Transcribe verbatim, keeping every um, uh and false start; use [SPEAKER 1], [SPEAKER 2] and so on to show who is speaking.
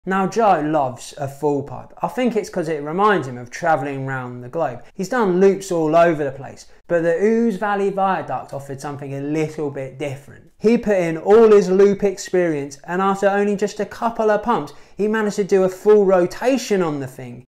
[SPEAKER 1] Now Joe loves a full pipe. I think it's because it reminds him of travelling around the globe. He's done loops all over the place, but the Ouse Valley Viaduct offered something a little bit different. He put in all his loop experience, and after only just a couple of pumps, he managed to do a full rotation on the thing.